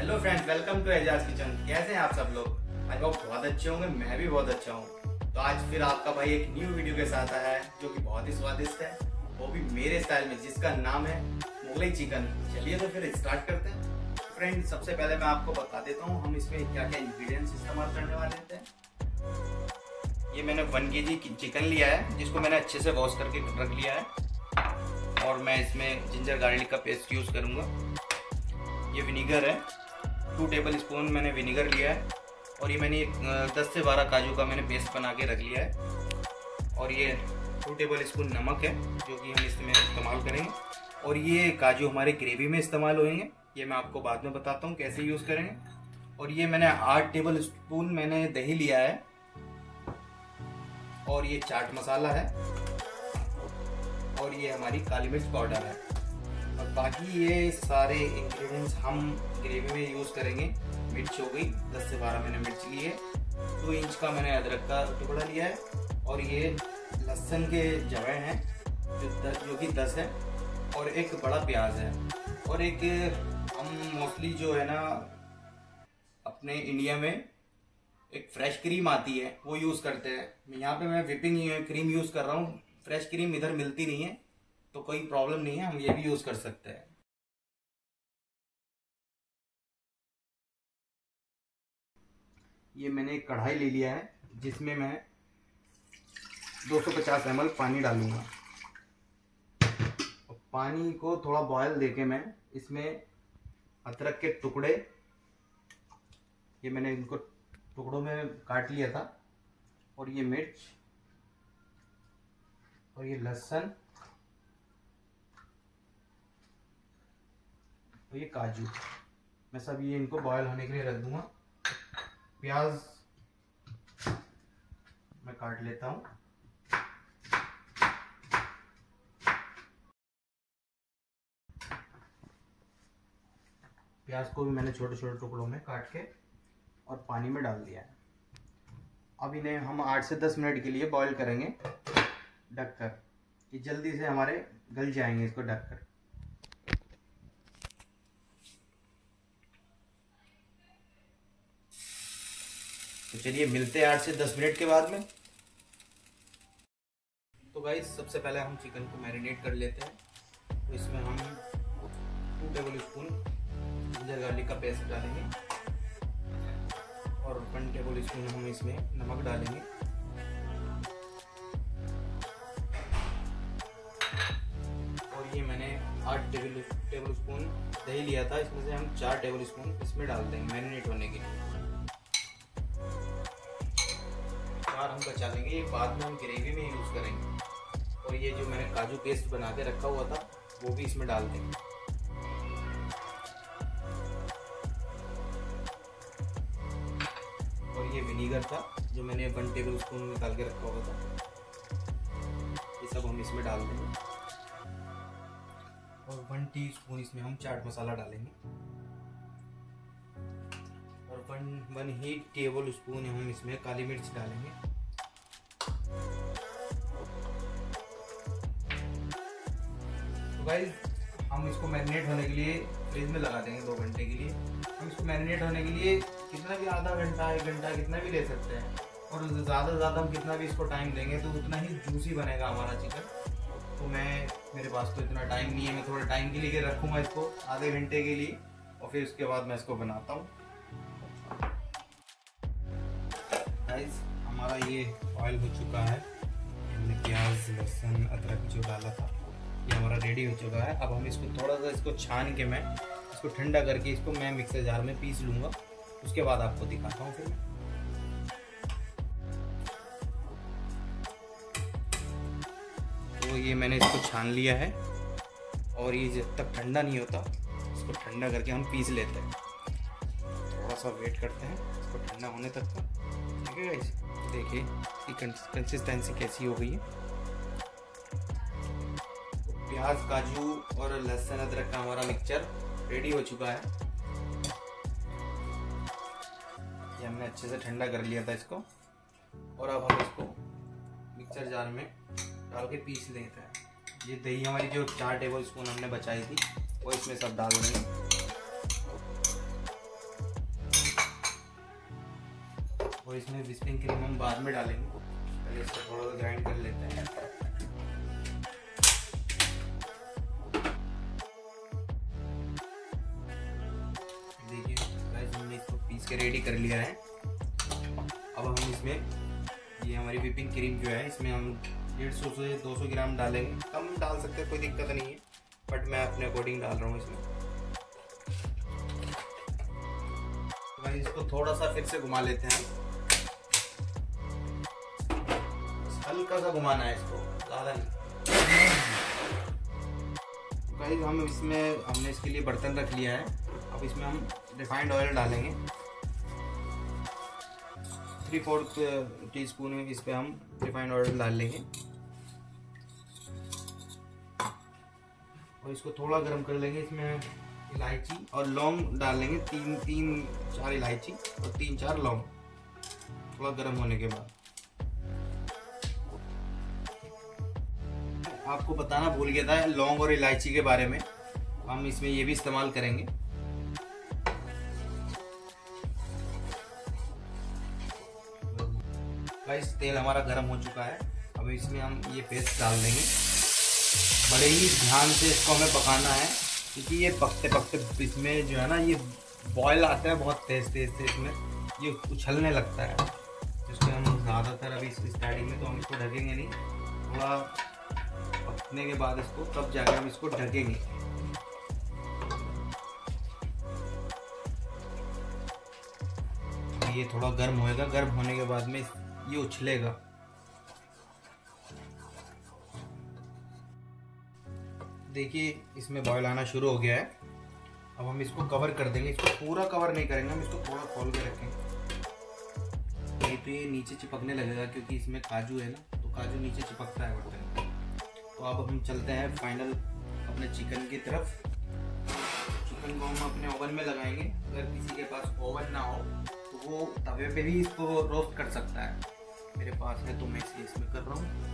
Hello friends, welcome to Ejaz kitchen. कैसे हैं आप सब लोग? आई होप बहुत अच्छे होंगे। मैं भी बहुत अच्छा हूँ। तो आज फिर आपका भाई एक न्यू वीडियो के साथ आया है जो कि बहुत ही स्वादिष्ट है, वो भी मेरे स्टाइल में, जिसका नाम है मुगलई चिकन। चलिए तो फिर स्टार्ट करते हैं। फ्रेंड्स, सबसे पहले मैं आपको बता देता हूँ हम इसमें क्या क्या इंग्रेडिएंट्स इस्तेमाल करने वाले थे। ये मैंने 1 kg चिकन लिया है, जिसको मैंने अच्छे से वॉश करके रख लिया है। और मैं इसमें जिंजर गार्लिक का पेस्ट यूज़ करूँगा। ये विनीगर है, 2 टेबल स्पून मैंने विनीगर लिया है। और ये मैंने 10 से 12 काजू का मैंने पेस्ट बना के रख लिया है। और ये 2 टेबल स्पून नमक है जो कि हम इसमें इस्तेमाल करेंगे। और ये काजू हमारे ग्रेवी में इस्तेमाल होंगे, ये मैं आपको बाद में बताता हूँ कैसे यूज़ करेंगे। और ये मैंने 8 टेबल स्पून मैंने दही लिया है। और ये चाट मसाला है। और ये हमारी काली मिर्च पाउडर है। और बाकी ये सारे इंग्रेडिएंट्स हम ग्रेवी में यूज़ करेंगे। मिर्च हो गई 10 से 12 मैंने मिर्च ली है। 2 इंच का मैंने अदरक का टुकड़ा लिया है। और ये लहसुन के जवे हैं जो कि 10 है। और एक बड़ा प्याज है। और एक हम मोस्टली जो है ना अपने इंडिया में एक फ्रेश क्रीम आती है वो यूज़ करते हैं। यहाँ पे मैं व्हिपिंग क्रीम यूज़ कर रहा हूँ। फ्रेश क्रीम इधर मिलती नहीं है तो कोई प्रॉब्लम नहीं है, हम ये भी यूज़ कर सकते हैं। ये मैंने एक कढ़ाई ले लिया है जिसमें मैं 250 ml पानी डालूंगा। और पानी को थोड़ा बॉयल देके मैं इसमें अदरक के टुकड़े, ये मैंने इनको टुकड़ों में काट लिया था। और ये मिर्च और ये लहसुन और ये काजू, मैं सब ये इनको बॉयल होने के लिए रख दूंगा। प्याज मैं काट लेता हूँ। प्याज को भी मैंने छोटे छोटे टुकड़ों में काट के और पानी में डाल दिया है। अब इन्हें हम 8 से 10 मिनट के लिए बॉईल करेंगे ढककर, कि जल्दी से हमारे गल जाएंगे इसको ढककर। तो चलिए मिलते हैं 8 से 10 मिनट के बाद में। तो गाइस, सबसे पहले हम चिकन को मैरिनेट कर लेते हैं। तो इसमें हम 2 टेबल स्पून जिंजर गार्लिक का पेस्ट डालेंगे। और 1 टेबल स्पून हम इसमें नमक डालेंगे। और ये मैंने 8 टेबल स्पून दही लिया था, इसमें से हम 4 टेबल स्पून इसमें डाल देंगे मैरिनेट होने के लिए। 4 हम बचा लेंगे, ये बाद में हम ग्रेवी में यूज़ करेंगे। और ये जो मैंने काजू पेस्ट बना के रखा हुआ था वो भी इसमें डाल देंगे। और ये विनीगर था जो मैंने 1 टेबल स्पून निकाल के रखा हुआ था, ये सब हम इसमें डाल देंगे। और 1 टीस्पून इसमें हम चाट मसाला डालेंगे। और 1 ही टेबल स्पून हम इसमें काली मिर्च डालेंगे। तो गाइस, हम इसको मैरिनेट होने के लिए फ्रिज में लगा देंगे 2 घंटे के लिए। हम इसको मैरिनेट होने के लिए कितना भी, आधा घंटा 1 घंटा कितना भी ले सकते हैं। और ज़्यादा से ज़्यादा हम कितना भी इसको टाइम देंगे तो उतना ही जूसी बनेगा हमारा चिकन। तो मेरे पास तो इतना टाइम नहीं है, मैं थोड़ा टाइम के लिए रखूँगा इसको आधे घंटे के लिए। और फिर उसके बाद मैं इसको बनाता हूँ। गाइस, हमारा ये बॉयल हो चुका है। हमने प्याज लहसुन अदरक जो डाला था ये हमारा रेडी हो चुका है। अब हम इसको थोड़ा सा इसको छान के मैं इसको ठंडा करके इसको मैं मिक्सर जार में पीस लूँगा। उसके बाद आपको दिखाता हूँ फिर। तो ये मैंने इसको छान लिया है। और ये जब तक ठंडा नहीं होता इसको ठंडा करके हम पीस लेते हैं। थोड़ा सा वेट करते हैं इसको ठंडा होने तक का। ठीक है गाइस, देखिए इसकी कंसिस्टेंसी कैसी हो गई है। प्याज काजू और लहसुन अदरक का हमारा मिक्सचर रेडी हो चुका है। ये हमने अच्छे से ठंडा कर लिया था इसको। और अब हम इसको मिक्सर जार में डाल के पीस लेते हैं। ये दही हमारी जो 4 टेबल स्पून हमने बचाई थी वो इसमें सब डाल देंगे। और इसमें व्हिपिंग क्रीम हम बाद में डालेंगे, पहले इसको थोड़ा सा ग्राइंड कर लेते हैं। देखिए गाइस, हमने इसको पीस के रेडी कर लिया है। अब हम इसमें ये हमारी व्हिपिंग क्रीम जो है, इसमें हम 150 से 200 ग्राम डालेंगे। कम डाल सकते हैं, कोई दिक्कत नहीं है, बट मैं अपने अकॉर्डिंग डाल रहा हूँ इसमें। भाई इसको थोड़ा सा फिर से घुमा लेते हैं, हल्का सा घुमाना है इसको, ज़्यादा नहीं। गाइस हमने इसके लिए बर्तन रख लिया है। अब इसमें हम रिफाइंड ऑयल डालेंगे, 3/4 टीस्पून में इस पे हम रिफाइंड ऑयल डाल लेंगे और इसको थोड़ा गर्म कर लेंगे। इसमें इलायची और लौंग डाल लेंगे, 3-4 इलायची और 3-4 लौंग, थोड़ा गर्म होने के बाद। आपको बताना भूल गया था लौंग और इलायची के बारे में, हम इसमें ये भी इस्तेमाल करेंगे। गाइस तेल हमारा गर्म हो चुका है, अब इसमें हम ये पेस्ट डाल देंगे। बड़े ही ध्यान से इसको हमें पकाना है, क्योंकि ये पकते पकते इसमें जो है ना, ये बॉयल आता है बहुत तेज से, इसमें ये उछलने लगता है। जिसमें हम ज़्यादातर अभी स्टार्टिंग में तो हम इसको ढकेंगे नहीं, थोड़ा पकने के बाद इसको तब जाकर हम इसको ढकेंगे। ये थोड़ा गर्म होएगा, गर्म होने के बाद में ये उछलेगा। देखिए इसमें बॉयल आना शुरू हो गया है। अब हम इसको कवर कर देंगे, इसको पूरा कवर नहीं करेंगे, हम इसको थोड़ा खोल के रखेंगे। नहीं तो ये नीचे चिपकने लगेगा, क्योंकि इसमें काजू है ना, तो काजू नीचे चिपकता है बर्तन में। तो अब हम चलते हैं फाइनल अपने चिकन की तरफ। चिकन को हम अपने ओवन में लगाएंगे। अगर किसी के पास ओवन ना हो तो वो तवे पे भी इसको रोस्ट कर सकता है। मेरे पास है तो मैं इसमें कर रहा हूँ।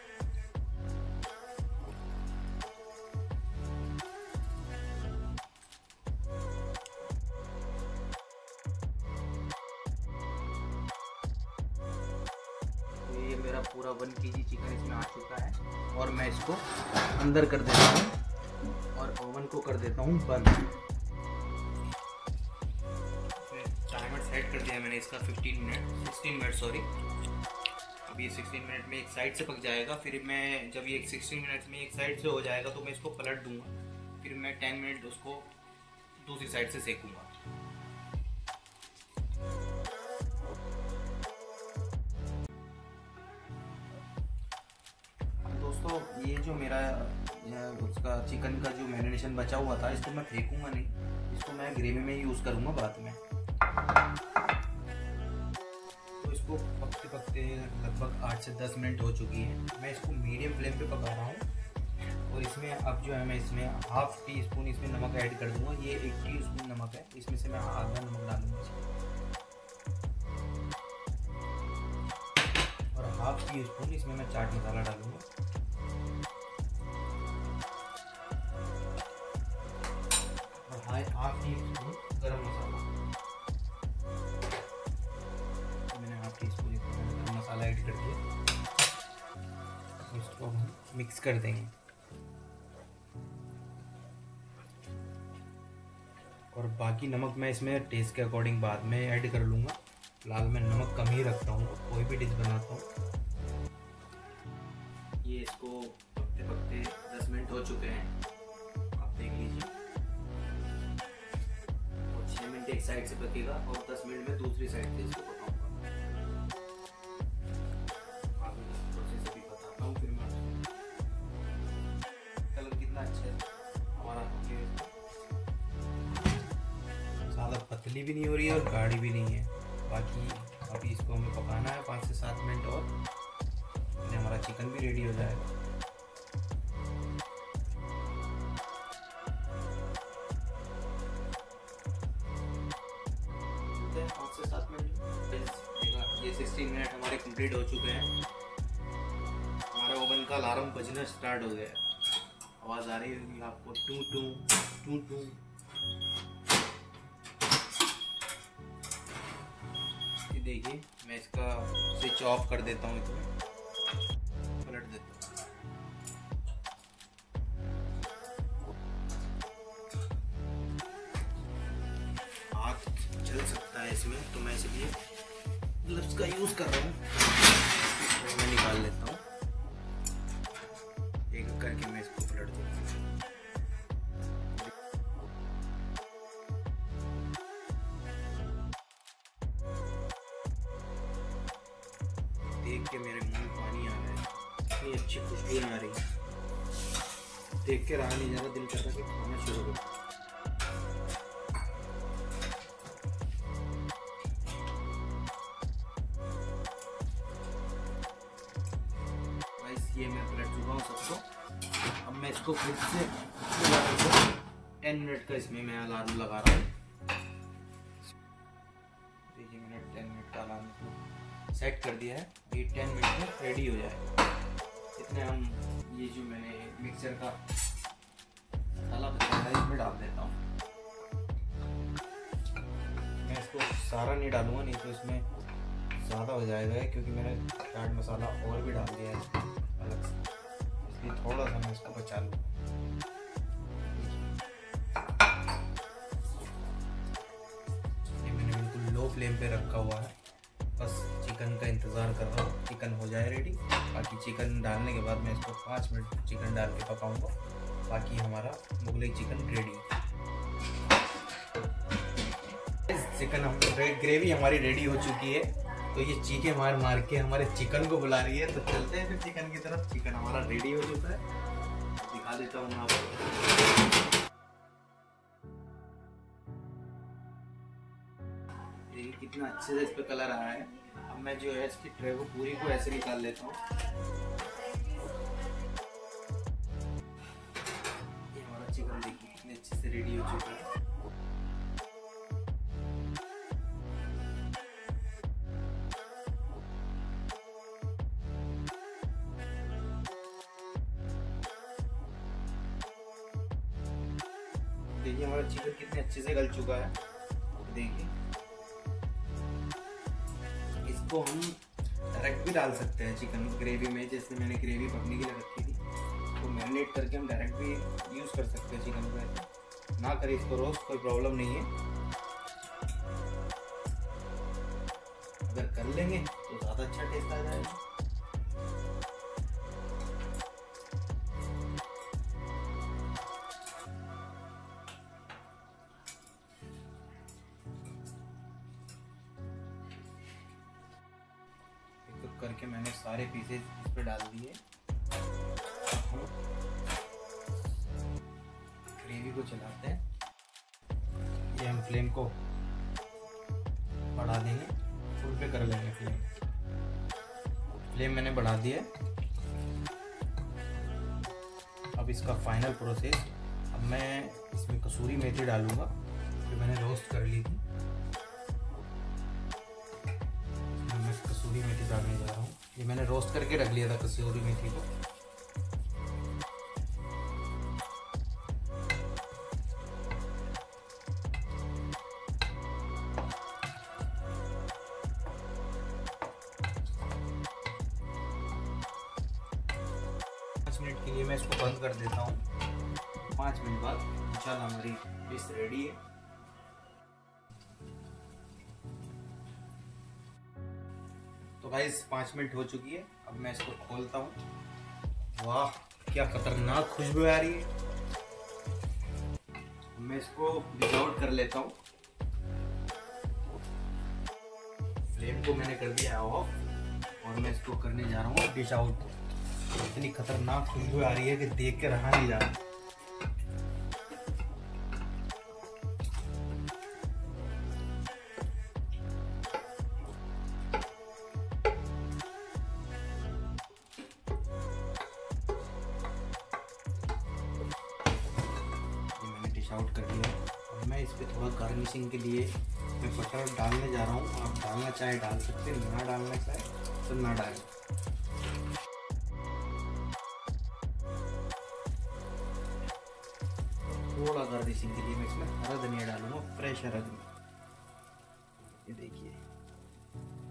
ये मेरा पूरा 1 kg चिकन इसमें आ चुका है और मैं इसको अंदर कर देता हूँ और ओवन को कर देता हूँ बंद। टाइमर सेट कर दिया मैंने इसका 16 मिनट सॉरी। अब ये 16 मिनट में एक साइड से पक जाएगा। फिर मैं जब ये 16 मिनट में एक साइड से हो जाएगा तो मैं इसको पलट दूंगा। फिर मैं 10 मिनट उसको दूसरी साइड से सेकूंगा। दोस्तों ये जो मेरा उसका चिकन का जो मैरिनेशन बचा हुआ था, इसको मैं फेंकूंगा नहीं, इसको मैं ग्रेवी में यूज़ करूंगा बाद में। तो इसको पकते पकते लगभग 8 से 10 मिनट हो चुकी है। मैं इसको मीडियम फ्लेम पे पका रहा हूँ और इसमें अब जो है मैं इसमें ½ टीस्पून इसमें नमक ऐड कर दूंगा। ये 1 टीस्पून नमक है, इसमें से मैं आधा नमक डालूंगा और ½ टीस्पून इसमें मैं चाट मसाला डालूंगा। और ½ टीस्पून गरम मसाला, मैंने ½ टीस्पून गरम मसाला ऐड कर दिया। इसको हम मिक्स कर देंगे और बाकी नमक मैं इसमें टेस्ट के अकॉर्डिंग बाद में ऐड कर लूँगा। फिलहाल मैं नमक कम ही रखता हूँ कोई भी डिश बनाता हूँ। ये इसको पकते पकते 10 मिनट हो चुके हैं, आप देख लीजिए। और 6 मिनट एक साइड से पकेगा और 10 मिनट में दूसरी साइड से इसको पकाऊंगा। आपको प्रोसेस अभी बताता हूँ। फिर मैं कलर कितना अच्छा है हमारा, ज़्यादा पतली भी नहीं हो रही है और गाढ़ी भी नहीं है। बाकी अभी इसको हमें पकाना है 5 से 7 मिनट और हमारा चिकन भी रेडी हो जाएगा। 5 से 7 मिनट ये 16 मिनट हमारे कंप्लीट हो चुके हैं। हमारे ओवन का अलार्म बजना स्टार्ट हो गया है। आवाज़ आ रही होगी आपको, टू टू टू टू। देखिए मैं इसका स्विच ऑफ कर देता हूँ, इसमें पलट देता हूँ। हाथ जल सकता है इसमें, तो मैं इसलिए ग्लव्स का यूज कर रहा हूँ। मैं निकाल लेता हूँ, एक करके मैं इसको पलट देता हूँ। देख के मेरे मुंह में पानी आ रहा है, इतनी अच्छी खुशबू आ रही है, देख के रहा नहीं जा रहा, दिल कर रहा है कि खाना शुरू करो। ये मैं पलट चुका हूँ सबको। अब मैं इसको फिर से 10 मिनट का इसमें मैं अलार्म लगा रहा हूँ। देखिए मैंने 10 मिनट का अलार्म सेट कर दिया है, ये 10 मिनट में रेडी हो जाएगा। इतने हम ये जो मैंने मिक्सर का मसाला बनाया है इसमें डाल देता हूँ। मैं इसको सारा नहीं डालूंगा, नहीं तो इसमें ज़्यादा हो जाएगा, क्योंकि मैंने चाट मसाला और भी डाल दिया है अलग से, इसलिए थोड़ा सा मैं इसको बचा लूँ। ये मैंने बिल्कुल लो फ्लेम पे रखा हुआ है, बस चिकन का इंतज़ार कर रहा हूँ, चिकन हो जाए रेडी। बाकी चिकन डालने के बाद मैं इसको 5 मिनट चिकन डाल के पकाऊंगा, बाकी हमारा मुगलई चिकन रेडी। चिकन हम ग्रेवी हमारी रेडी हो चुकी है, तो ये चीखे मार मार के हमारे चिकन को बुला रही है, तो चलते हैं फिर चिकन की तरफ। चिकन हमारा रेडी हो चुका है, दिखा देता हूँ आपको। देखिए कितना अच्छे से इस पे कलर आया है। अब मैं जो है इसकी ट्रे को पूरी को ऐसे निकाल लेता हूँ। ये हमारा चिकन देखिए कितने अच्छे से रेडी हो चुका है। देखिए हमारा चिकन कितने अच्छे से गल चुका है। देखिए इसको हम डायरेक्ट भी डाल सकते हैं चिकन ग्रेवी में, जैसे मैंने ग्रेवी पकने के लिए रखी थी, तो मैरिनेट करके हम डायरेक्ट भी यूज़ कर सकते हैं चिकन को। ऐसे ना करें इसको रोस्ट, कोई प्रॉब्लम नहीं है। अगर कर लेंगे तो ज़्यादा अच्छा टेस्ट आ जाएगा। करके मैंने सारे पीसेस इस पे डाल दिए। ग्रेवी को चलाते हैं, ये हम फ्लेम को बढ़ा देंगे, फुल पे कर लेंगे फ्लेम मैंने बढ़ा दिया। अब इसका फाइनल प्रोसेस, अब मैं इसमें कसूरी मेथी डालूंगा जो मैंने रोस्ट कर ली थी। कसूरी मेथी डालने जा रहा हूँ, ये मैंने रोस्ट करके रख लिया था कसूरी मेथी को। मिनट के लिए मैं इसको बंद कर देता हूँ। 5 मिनट बाद इंशाल्लाह हमारी डिश रेडी है। तो गाइस 5 मिनट हो चुकी है, अब मैं इसको खोलता हूँ। वाह क्या खतरनाक खुशबू आ रही है। मैं इसको डिश आउट कर लेता हूँ। फ्लेम को मैंने कर दिया ऑफ और मैं इसको करने जा रहा हूँ डिश आउट। इतनी खतरनाक खुशबू आ रही है कि देख के रहा नहीं जा रहा। आउट कर दिया। अब मैं इस पे थोड़ा गार्निशिंग के लिए मैं बटर डालने जा रहा हूँ। आप डालना चाहे डाल सकते हैं, ना डालना चाहे तो ना डालें। थोड़ा गार्निशिंग के लिए मैं इसमें हरा धनिया डालूंगा, फ्रेश हरा धनिया। ये देखिए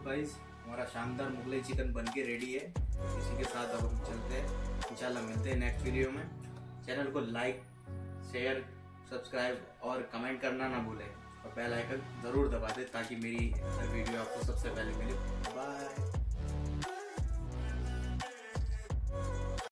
तो गाइस हमारा शानदार मुगलाई चिकन बन के रेडी है। इसी के साथ अब हम चलते हैं, इंशाल्लाह मिलते हैं नेक्स्ट वीडियो में। चैनल को लाइक, शेयर, सब्सक्राइब और कमेंट करना ना भूलें और बेल आइकन ज़रूर दबा दें ताकि मेरी हर वीडियो आपको सबसे पहले मिले। बाय।